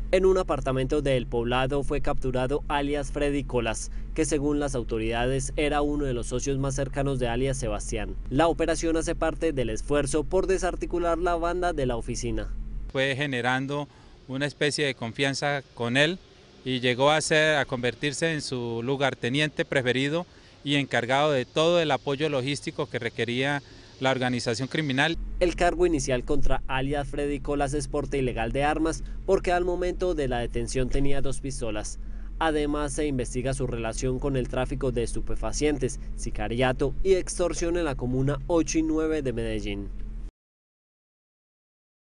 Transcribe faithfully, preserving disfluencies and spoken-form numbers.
En un apartamento de El Poblado fue capturado alias Freddy Colas, que según las autoridades era uno de los socios más cercanos de alias Sebastián. La operación hace parte del esfuerzo por desarticular la banda de la oficina. Fue generando una especie de confianza con él y llegó a, ser, a convertirse en su lugarteniente preferido y encargado de todo el apoyo logístico que requería la organización criminal. El cargo inicial contra alias Freddy Colas es porte ilegal de armas porque al momento de la detención tenía dos pistolas. Además se investiga su relación con el tráfico de estupefacientes, sicariato y extorsión en la comuna ocho y nueve de Medellín.